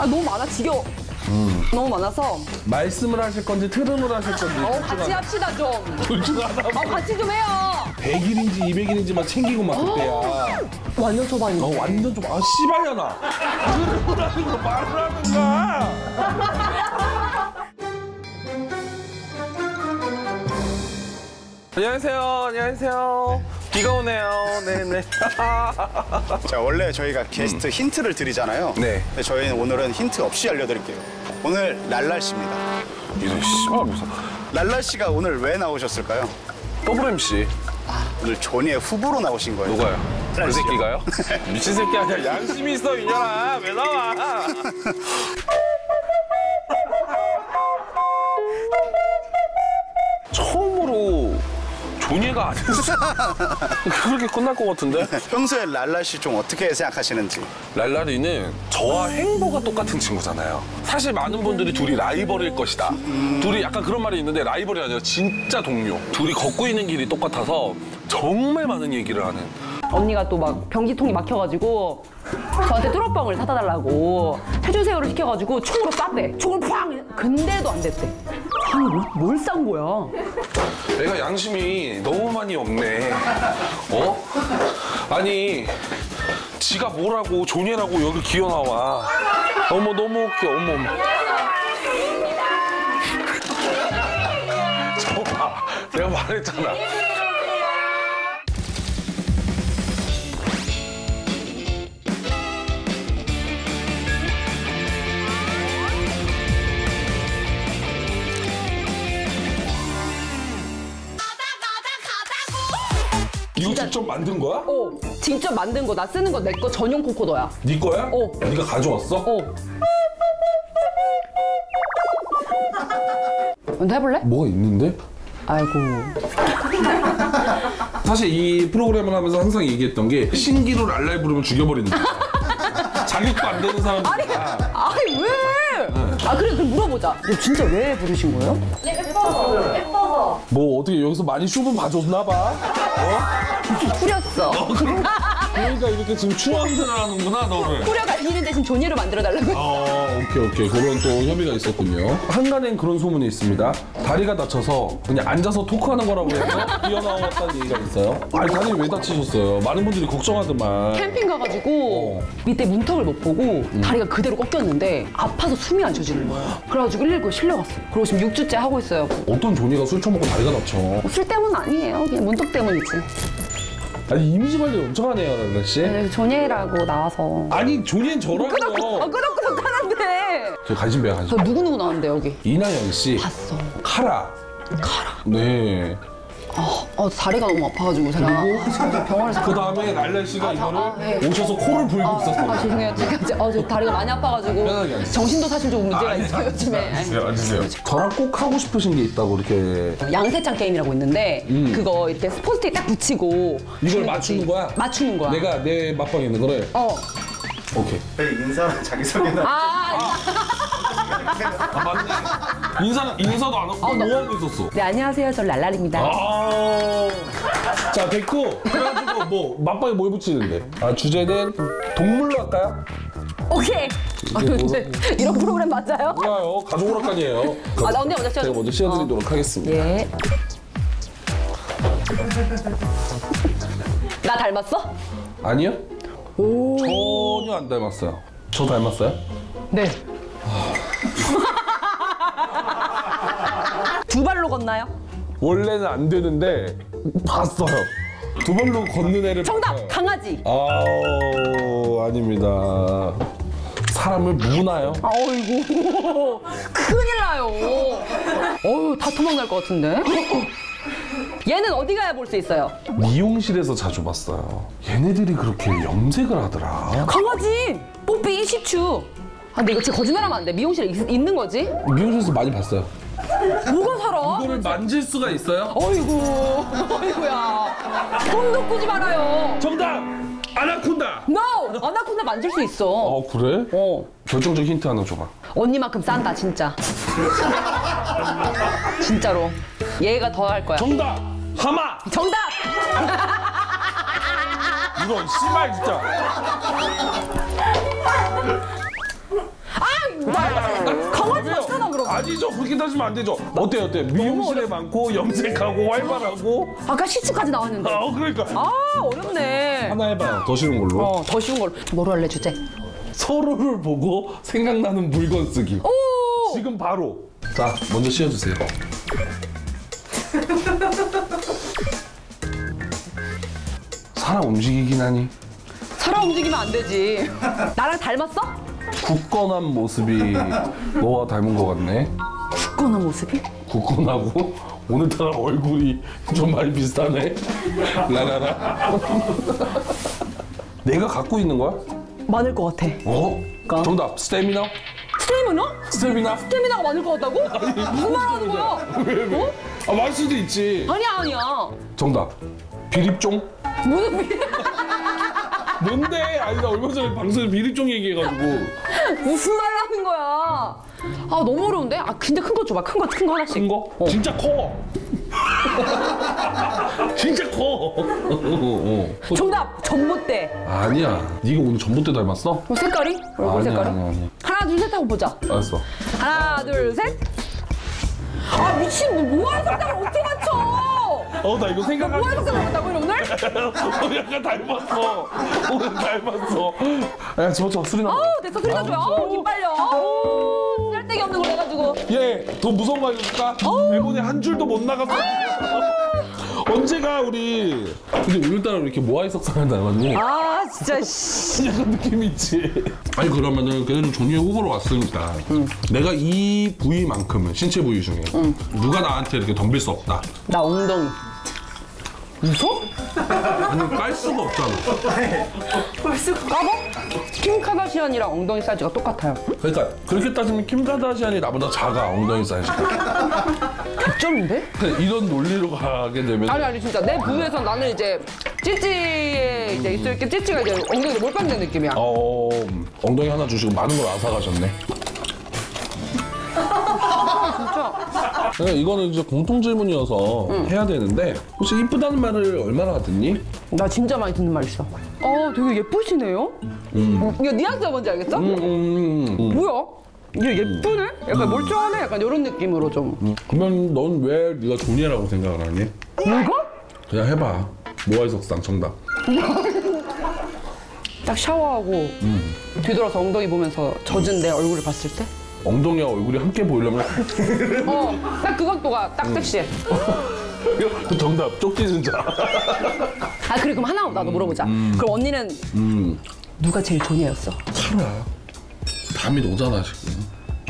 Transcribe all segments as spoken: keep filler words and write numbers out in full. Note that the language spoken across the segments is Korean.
아 너무 많아 지겨워. 음. 너무 많아서. 말씀을 하실 건지 트름을 하실 건지. 어 같이 합시다 좀. 둘 중 하나. 어 같이 좀 해요. 백 일인지 이백 일인지만 챙기고 막 그때야. 완전 초반이지. 어 완전 좀 아 씨발려나. 트름을 하는 거 말을 하든가. 안녕하세요. 안녕하세요. 비가 오네요. 네네. 자, 원래 저희가 게스트 음. 힌트를 드리잖아요. 네. 근데 저희는 오늘은 힌트 없이 알려드릴게요. 오늘 랄라 씨입니다. 이런 씨발 무슨. 랄라 씨가 오늘 왜 나오셨을까요? 더블 엠씨. 아, 오늘 조니의 후보로 나오신 거예요. 누가요? 그 새끼가요? 미친 새끼 아니야. 양심이 있어, 이년아. 왜 나와? 처음으로 조니가 아니었어. 그렇게 끝날 것 같은데? 평소에 랄라 씨 좀 어떻게 생각하시는지. 랄라리는 저와 행보가 똑같은 친구잖아요. 사실 많은 분들이 둘이 라이벌일 것이다. 음. 둘이 약간 그런 말이 있는데 라이벌이 아니라 진짜 동료. 둘이 걷고 있는 길이 똑같아서 정말 많은 얘기를 하는. 언니가 또 막 변기통이 막혀가지고 저한테 뚜러뻥을 사다 달라고 해주세요를 시켜가지고 총으로 쐈대. 총을 팡! 근데도 안 됐대. 아니 뭘 싼 거야? 내가 양심이 너무 많이 없네. 어? 아니 지가 뭐라고 조니라고 여기 기어 나와. 어머 너무 웃겨. 어머. 저 봐. 내가 말했잖아. 이거 직접 만든 거야? 어, 직접 만든 거. 나 쓰는 거 내 거 전용 코코더야. 네 거야? 어. 네가 가져왔어? 어. 먼저 해볼래? 뭐가 있는데? 아이고. 사실 이 프로그램을 하면서 항상 얘기했던 게 신기루 랄랄 부르면 죽여버린다. 자격도 안 되는 사람들. 아니, 아니 왜? 네. 아 그래 그럼 물어보자. 진짜 왜 부르신 거예요? 예뻐서. 예뻐서. 뭐 어떻게 여기서 많이 쇼분 봐줬나 봐? 어? 후렸어. 어, 그러니까 이렇게 지금 추앙들을 하는구나 너를. 후려가 아니는 대신 조니로 만들어달라고. 어, 오케이 오케이 그런 또 협의가 있었군요. 한간엔 그런 소문이 있습니다. 다리가 다쳐서 그냥 앉아서 토크하는 거라고 해서 뛰어나왔다는 얘기가 있어요. 아니 다리 왜 다치셨어요? 많은 분들이 걱정하더만. 캠핑 가가지고 어. 밑에 문턱을 못 보고 음. 다리가 그대로 꺾였는데 아파서 숨이 안 쉬어지는 거예요. 그래가지고 일일구에 실려갔어요. 그리고 지금 육 주째 하고 있어요. 어떤 조니가 술 처먹고 다리가 다쳐? 술 때문은 아니에요. 그냥 문턱 때문이지. 아니 이미지 관리 엄청 하네요, 랄라 씨. 네, 조니라고 나와서. 아니 조니는 저라고요. 아, 끄덕끄덕 하는데. 저 관심배야 관심. 저 누구 누구 나왔는데 여기? 이나영 씨. 봤어. 카라. 카라. 네. 아, 아 다리가 너무 아파가지고 제가 아, 병원에서. 그 다음에 랄라 씨가 아, 이거를 아, 네. 오셔서 코를 불고 아, 있었어요. 아 죄송해요. 제가 아, 저 다리가 많이 아파가지고 편하게 앉으세요. 정신도 사실 좀 문제가 아, 있어요 요즘에. 앉으세요, 앉으세요. 저랑 꼭 하고 싶으신 게 있다고 이렇게. 양세찬 게임이라고 있는데 음. 그거 이렇게 스포츠틱 딱 붙이고 이걸 맞추는 거야? 맞추는 거야. 내가 내 맞방에 있는 거를? 어. 오케이. 인사랑 자기소개나. 아, 아 맞네. 인사는 인사도 안 하고 아, 뭐 하고 있었어? 네 안녕하세요. 저 랄랄입니다. 아. 자 됐고 그래가지고 뭐 맞방에 뭘 붙이는데? 아 주제는 동물로 할까요? 오케이. 아, 근데 이런 프로그램 맞아요? 좋아요. 가족 오락관이에요. 아, 나 언니 먼저 씌워줘. 제가 먼저 씌워드리도록 어. 하겠습니다. 예. 나 닮았어? 아니요? 오. 전혀 안 닮았어요. 저 닮았어요? 네. 두 발로 걷나요? 원래는 안 되는데 봤어요. 두 발로 걷는 애를 정답! 봤어요. 강아지! 아우 아닙니다. 사람을 무나요? 아이고 큰일 나요. 어휴 다 도망갈 것 같은데. 얘는 어디 가야 볼 수 있어요? 미용실에서 자주 봤어요. 얘네들이 그렇게 염색을 하더라. 강아지! 뽀삐, 시추. 아 근데 이거 진짜 거짓말하면 안 돼. 미용실에 있, 있는 거지? 미용실에서 많이 봤어요. 뭐가 살아? 이거를 만질 수가 있어요? 어이구, 어이구야. 손도 꾸지 말아요. 정답! 아나콘다! No! 아나콘다 만질 수 있어. 어 그래? 어. 결정적 힌트 하나 줘봐. 언니만큼 싼다 진짜. 진짜로. 얘가 더 할 거야. 정답! 하마! 정답! 이런 씨발 진짜. 아! 강아지 같잖아 그럼. 아니죠. 그렇게 따지면 안 되죠. 어때 어때? 미용실에 많고 염색하고 활발하고. 아까 시추까지 나왔는데. 어 그러니까. 아 어렵네. 하나 해봐요. 더 쉬운 걸로. 어 더 쉬운 걸로. 뭐로 할래 주제? 서로를 보고 생각나는 물건 쓰기. 오. 지금 바로. 자, 먼저 씌워주세요. 사람 움직이긴 하니. 사람 움직이면 안 되지. 나랑 닮았어? 굳건한 모습이 너와 닮은 것 같네. 굳건한 모습이? 굳건하고 오늘따라 얼굴이 좀 많이 비슷하네. 라라라. 내가 갖고 있는 거야? 많을 것 같아. 어? 그러니까. 정답. 스태미나? 스테미너? 스태미나? 스테미나가 많을 것 같다고? 무슨 말 하는 거야? 어? 아, 많을 수도 있지. 아니야 아니야. 정답. 비립종? 무슨 비... 뭔데? 아니, 나 얼마 전에 방송에 비립종 얘기해가지고. 무슨 말 하는 거야? 아 너무 어려운데? 아 근데 큰 거 줘봐. 큰 거 큰 거 하나씩. 큰 거? 어. 진짜 커. 진짜 커. 어, 어. 정답 전봇대. 아니야. 네가 오늘 전봇대 닮았어? 뭐 색깔이? 얼굴 아니야, 색깔이? 아니야, 아니야. 하나 둘 셋 하고 보자. 알았어. 하나 둘 셋. 아 미친 뭐 뭐하는 색깔을 어떻게 맞춰? 어, 나 이거 생각하고. 뭐하는 색깔 맞다고 오늘? 어, 약간 닮았어. 오늘 닮았어. 야, 저, 저, 술이 나. 아우 됐어 소리 나줘요. 아우 입 빨려. 아우 쓸데기 없는 걸 해가지고. 얘, 더 무서운 거 알려줄까? 일본에 한 줄도 못 나갔어. 언제가 우리. 근데 오늘따라 왜 이렇게 모아이석상을 닮았니? 아 진짜 씨. 약간 느낌 있지. 아니 그러면은 그래도 종이에 후보로 왔으니까 내가 이 부위만큼은 신체 부위 중에 누가 나한테 이렇게 덤빌 수 없다. 나 엉덩이. 무서? 아니 깔 수가 없잖아. 까봐? 킴 카다시안이랑 엉덩이 사이즈가 똑같아요. 그러니까 그렇게 따지면 킴 카다시안이 나보다 작아 엉덩이 사이즈가. 백 점인데? 이런 논리로 가게 되면 아니 아니 진짜 내 부위에선 나는 이제 찌찌에 이제 있을 게 찌찌가 이제 엉덩이에 몰빵된 느낌이야. 어 엉덩이 하나 주시고 많은 걸 안 사가셨네. 진짜. 네, 이거는 이제 공통 질문이어서 해야 되는데 혹시 이쁘다는 말을 얼마나 듣니? 나 진짜 많이 듣는 말 있어. 어 되게 예쁘시네요? 음. 이거 뉘앙스가 뭔지 알겠어? 음, 음, 음. 뭐야? 이게 예쁘네? 약간 멀쩡하네? 약간 이런 느낌으로 좀. 음. 그러면 넌 왜 네가 존이라고 생각을 하니? 내가? 그냥 해봐. 모아이석상 정답. 딱 샤워하고 뒤돌아서 엉덩이 보면서 젖은 내 얼굴을 봤을 때? 엉덩이와 얼굴이 함께 보이려면 어, 딱 그것도가 딱 섹시해. 정답. 쪽지 진짜. 아 그래 그럼 하나 나도 물어보자. 그럼 언니는 음. 누가 제일 존이었어? 카루야. 담이 오잖아 지금.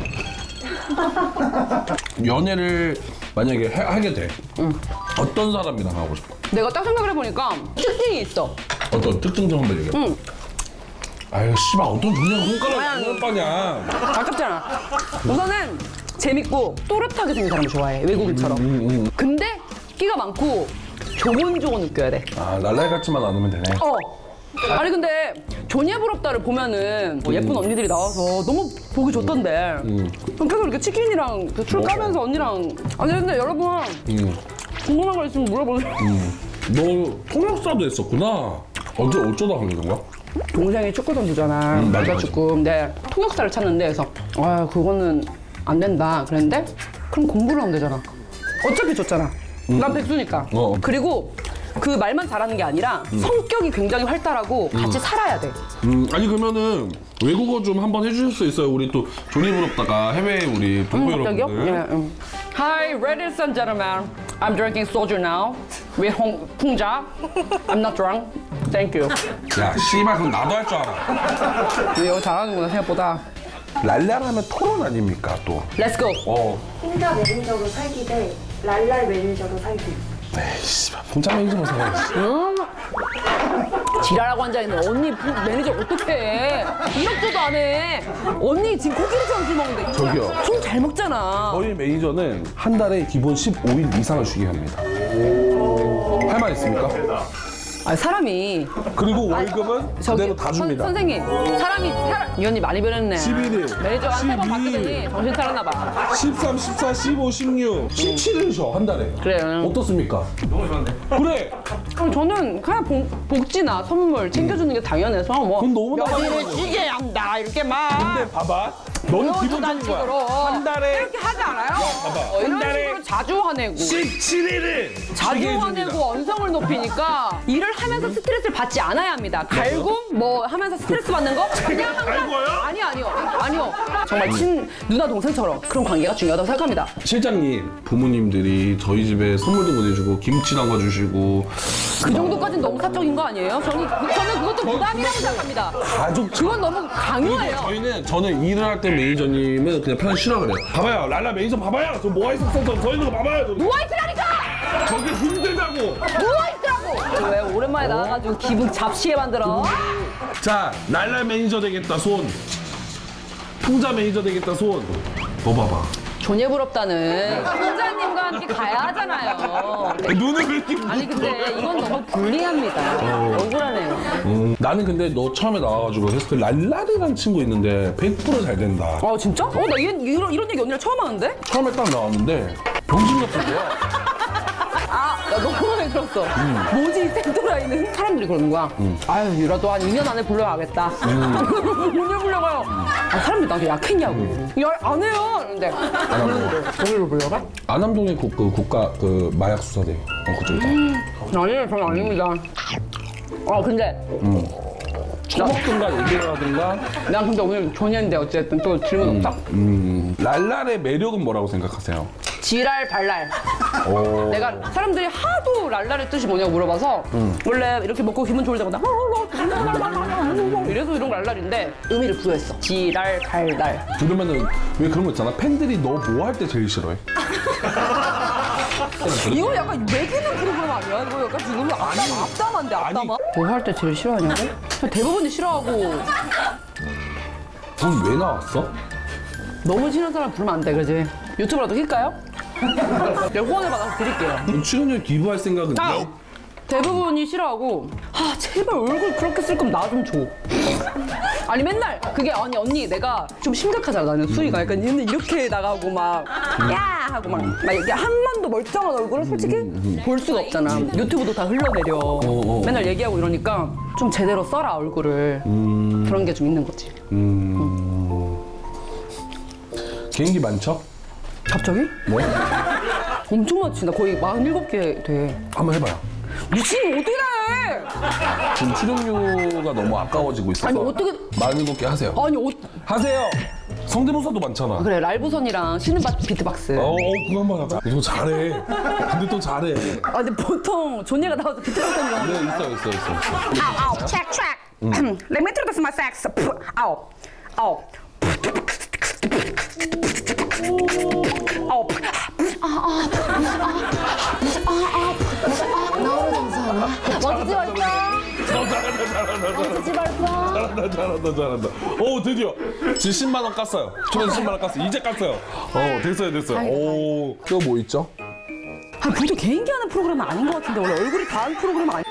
연애를 만약에 해, 하게 돼. 어떤 사람이랑 하고 싶어? 내가 딱 생각을 해보니까 특징이 있어. 어떤 특징 좀 한번 얘기해. 응. 아유 씨발 어떤 존재가 손가락이 아니, 안 나올 거냐. 아깝잖아. 우선은 재밌고 또렷하게 생긴 사람을 좋아해. 외국인처럼. 음, 음. 근데 끼가 많고 조곤조곤 느껴야 돼. 아 랄랄 같지만 않으면 되네. 어. 아니 근데 존예 부럽다를 보면은 뭐 예쁜 언니들이 나와서 너무 보기 좋던데. 그럼 계속 이렇게 치킨이랑 그술 까면서 언니랑. 아니 근데 여러분 음. 궁금한 거 있으면 물어보세요. 너 통역사도 했었구나. 언제 어쩌다 하게 된 거야? 동생이 축구 선수잖아. 음, 맞아, 여자 축구. 근데 통역사를 찾는데 그래서 아 그거는 안 된다 그랬는데 그럼 공부를 하면 되잖아. 어차피 줬잖아. 난 백수니까. 어. 그리고 그 말만 잘하는 게 아니라 성격이 굉장히 활달하고 같이 살아야 돼. 음, 아니 그러면은 외국어 좀 한번 해주실 수 있어요? 우리 또 존이 부럽다가 해외 우리 동포 음, 갑자기요? 여러분들. 예, 음. Hi, ladies and gentlemen. I'm drinking soju now with 홍, 풍자. I'm not drunk. Thank you. 야 씨발 그럼 나도 할 줄 알아. 이거 잘하는구나 생각보다. 랄랄하면 토론 아닙니까 또. Let's go. 어. 혼자 매니저로 살기 대 랄랄 매니저로 살기. 에이 씨발 풍자 매니저만 생각했지. 음. 지랄하고 앉아있는 언니 부- 매니저 어떡해. 이력조도 안 해. 언니 지금 코끼리처럼 술 먹는데. 저기요. 술 잘 먹잖아. 저희 매니저는 한 달에 기본 십오 일 이상을 쉬게 합니다. 할 말 있습니까? 아 사람이. 그리고 월급은 저기 그대로 다 줍니다. 선, 선생님 사람이 사람 이 언니 많이 변했네. 십일 일, 매니저 한 세 번 십이 바뀌더니 일. 정신 차렸나 봐. 십삼, 십사, 십오, 십육, 십칠 일 쉬어 한 달에. 그래. 어떻습니까? 너무 좋은데? 그래. 그럼 저는 그냥 복, 복지나 선물 챙겨주는 게 당연해서 뭐 그건 너무 여기를 찌게 한다 이렇게 막. 근데 봐봐. 너는 어, 기본적인 식으로. 거야. 한 달에 이렇게 하지 않아요? 봐봐. 어, 이런 한 달에 식으로 자주 화내고 십칠 일을 자주 화내고 언성을 높이니까 일을 하면서 스트레스를 받지 않아야 합니다. 갈굼 뭐 하면서 스트레스 받는 거 그냥 항상 갈고요? 아니요 아니요 아니요 정말 친 누나 동생처럼 그런 관계가 중요하다고 생각합니다. 실장님 부모님들이 저희 집에 선물도 보내주고 김치 담가주시고 그 정도까지는 너무 사적인 거 아니에요? 저는 그- 저는 그것도 부담이라고 생각합니다. 가족 그건 너무 강요해요. 저희는 저는 일을 할 때 매니저님은 그냥 편하게 쉬라 그래요. 봐봐요, 랄라 매니저 봐봐요. 저 뭐가 있었어? 저 저희는 거 봐봐요. 저, 누워 있으라니까. 저게 힘들다고. 누워 있으라고. 왜 오랜만에 나와가지고 기분 잡시게 만들어? 자, 랄라 매니저 되겠다 손. 풍자 매니저 되겠다 손. 뭐 봐봐. 존예 부럽다는 풍자님과 함께 가야 하잖아요. 눈을 왜 이렇게 아니 근데 이건 너무 불리합니다. 억울하네요. 음, 나는 근데 너 처음에 나와가지고 했을 때 랄라리라는 친구 있는데 백 퍼센트 잘 된다. 아 진짜? 어 나 이런 이런 얘기 언니랑 처음 하는데? 처음에 딱 나왔는데 병신 같은 거야. 아, 나 너무 많이 들었어. 뭐지, 이 센터라인은? 사람들이 그러는 거야. 아유, 이라도 한 이 년 안에 불러가겠다. 오늘 불러가요. 아, 사람들이 나한테 약했냐고. 야, 안 해요. 이러는데. 거기로 불러가? 안암동의 국, 그 국가 그 마약 수사대. 어, 그쪽 있다. 아니에요, 저는 아닙니다. 아, 근데. 처먹든가 얘기를 하든가. 난 근데 오늘 존예인데 어쨌든 또 질문 딱. 음, 랄랄의 매력은 뭐라고 생각하세요? 지랄 발랄. 오. 내가 사람들이 하도 랄랄의 뜻이 뭐냐고 물어봐서 원래 이렇게 먹고 기분 좋을 때마다 이래서 이런 거 랄랄인데 의미를 부여했어. 지랄 발랄. 들으면은 왜 그런 거 있잖아. 팬들이 너 뭐 할 때 제일 싫어해? 이거 약간 매기는 프로그램 아니야? 이거 약간 지금 앞담, 앞담한데 앞담아? 뭐 할 때 제일 싫어하냐고? 대부분이 싫어하고. 넌 왜 나왔어? 너무 친한 사람 부르면 안 돼, 그지? 유튜브라도 킬까요? 내가 후원을 받아서 드릴게요. 출연료 기부할 생각은 아! 있어? 대부분이 싫어하고 아 제발 얼굴 그렇게 쓸 거면 나 좀 줘. 아니 맨날 그게 아니 언니 내가 좀 심각하잖아 나는 수위가 약간 얘는 이렇게 나가고 막 야 하고 막, 막 이렇게 한 번도 멀쩡한 얼굴을 솔직히 볼 수가 없잖아. 유튜브도 다 흘러내려. 어. 맨날 얘기하고 이러니까 좀 제대로 써라 얼굴을. 음, 그런 게 좀 있는 거지. 음. 개인기 많죠? 갑자기? 네? 엄청 많지. 나 거의 마흔일곱 개 돼. 한번 해봐요. 미친 어떻게 해? 지금 출연료가 너무 아까워지고 있어서 아니, 어떻게- 마흔일곱 개 하세요. 아니 어, 하세요. 성대모사도 많잖아. 그래 랄부선이랑 쉬는 바, 비트박스. 어, 어, 그거 한번 하자. 이거 잘해. 근데 또 잘해. 네, 아 근데 보통 존예가 나와서 비트박스 하는 거. 있어, 있어, 있어, 있어. 아우 아우 체크 체크. Let me introduce my sex. 아우 아우. 아우. 나오는 장사하나? 멋지지 말자. 너 잘한다, 잘한다, 잘한다. 멋지지 말자. 잘한다, 잘한다, 잘한다. 오, 드디어. 지금 십만 원 깠어요. 초반 십만 원 깠어. 이제 깠어요. 어, 됐어요, 됐어요. 오. 또 뭐 있죠? 아 보통 개인기 하는 프로그램은 아닌 것 같은데 원래 얼굴이 다 하는 프로그램 아니?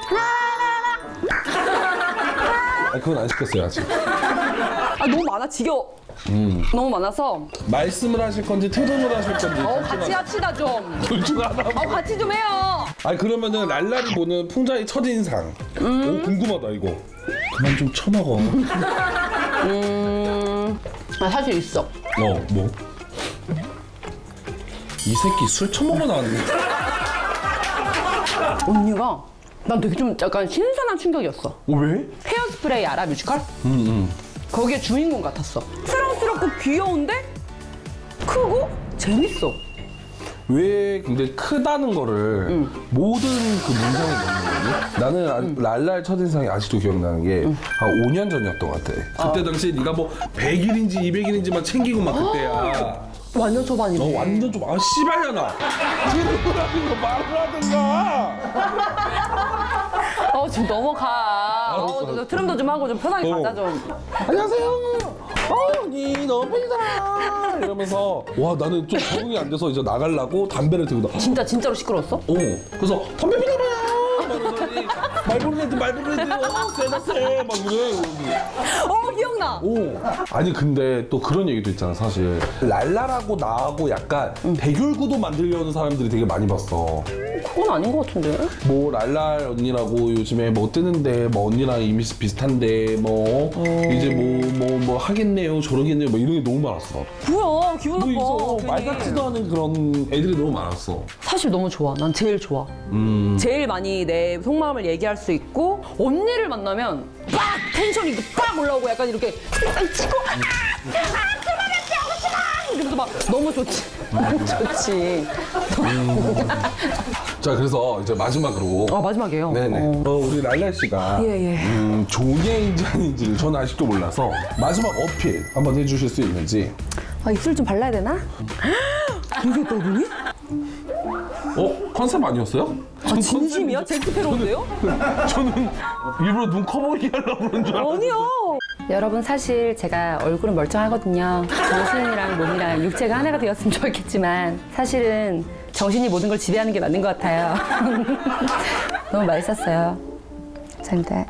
아, 그건 안 시켰어요, 아직. 아 너무 많아 지겨워. 너무 많아서 말씀을 하실 건지 토론을 하실 건지. 어 같이 합시다 좀. 둘 중 하나. 어 같이 좀 해요. 아니 그러면은 랄랄이 보는 풍자의 첫인상. 오 궁금하다 이거. 그만 좀 쳐먹어. 음, 아, 사실 있어. 어 뭐? 이 새끼 술 처먹어 나왔네. 언니가 난 되게 좀 약간 신선한 충격이었어. 어, 왜? 헤어스프레이 알아 뮤지컬? 응 응. 거기에 주인공 같았어. 사랑스럽고 귀여운데 크고 재밌어. 왜 근데 크다는 거를 모든 그 문장에 넣는 거니? 나는 아, 랄랄 첫인상이 아직도 기억나는 게 한 오 년 전이었던 것 같아. 그때 당시에 네가 뭐 백 일인지 이백 일인지만 챙기고 막 그때야. 완전 초반이네. 너 완전 좀, 아, 씨발려나. 그러라는 거 말을 하든가. 어, 지금 넘어가. 어, 너, 너 트름도 좀 하고 좀 편하게 어. 가자 좀. 안녕하세요. 어, 니 너무 팬이다. 이러면서 와 나는 좀 적응이 안 돼서 이제 나가려고 담배를 들고 나. 진짜 진짜로 시끄러웠어? 어. 그래서 담배 피나봐요. 말부르는 애들 말부르는 애들 어 세다세 막 이래. 어, 기억나. 오. 아니 근데 또 그런 얘기도 있잖아 사실. 랄랄하고 나하고 약간 대결구도 만들려는 사람들이 되게 많이 봤어. 그건 아닌 것 같은데. 뭐 랄랄 언니라고 요즘에 뭐 뜨는데 뭐 언니랑 이미지 비슷한데 뭐 이제 뭐 뭐 뭐 하겠네요 저러겠네요 뭐 이런 게 너무 많았어. 뭐야 기분 뭐 있어 나빠. 말 괜히. 같지도 않은 그런 애들이 너무 많았어. 사실 너무 좋아. 난 제일 좋아. 음. 제일 많이 내 속마음을 얘기할 수 있고 언니를 만나면 빡 텐션이 빡 올라오고 약간 이렇게 딱 치고 아, 아 그만했지 하고 싶어 이러면서 막 너무 좋지. 너무 좋지. 자 그래서 이제 마지막으로 아 마지막이에요. 네네. 어. 어, 우리 랄랄 씨가 예, 예. 음, 조녀인지 아닌지를 저는 아직도 몰라서 마지막 어필 한번 해주실 수 있는지. 아 입술 좀 발라야 되나? 이게 또 눈이? 어 컨셉 아니었어요? 아 진심이야? 잭스페로인데요? 저는 일부러 눈 커 보이게 하려고 그런 줄 알았는데. 아니요. 여러분 사실 제가 얼굴은 멀쩡하거든요. 정신이랑 몸이랑 육체가 하나가 되었으면 좋겠지만 사실은 정신이 모든 걸 지배하는 게 맞는 것 같아요. 너무 맛있었어요. 감사합니다.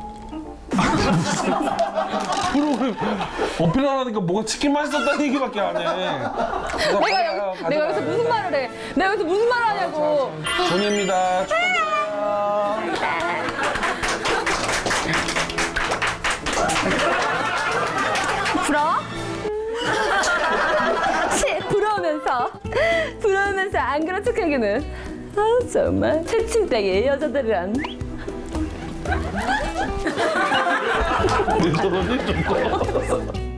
프로그램 어필하라니까 뭐가 치킨 맛있었다는 얘기밖에 안 해. 내가 여기, 내가 여기서 무슨 말을 해? 내가 여기서 무슨 말을 하냐고. 정혜입니다. 축하드려요. 불어? 시, 부러우면서 부러우면서 안 그런 척하기는 아 정말 새침대기 여자들이란 내 저런이 좀 커.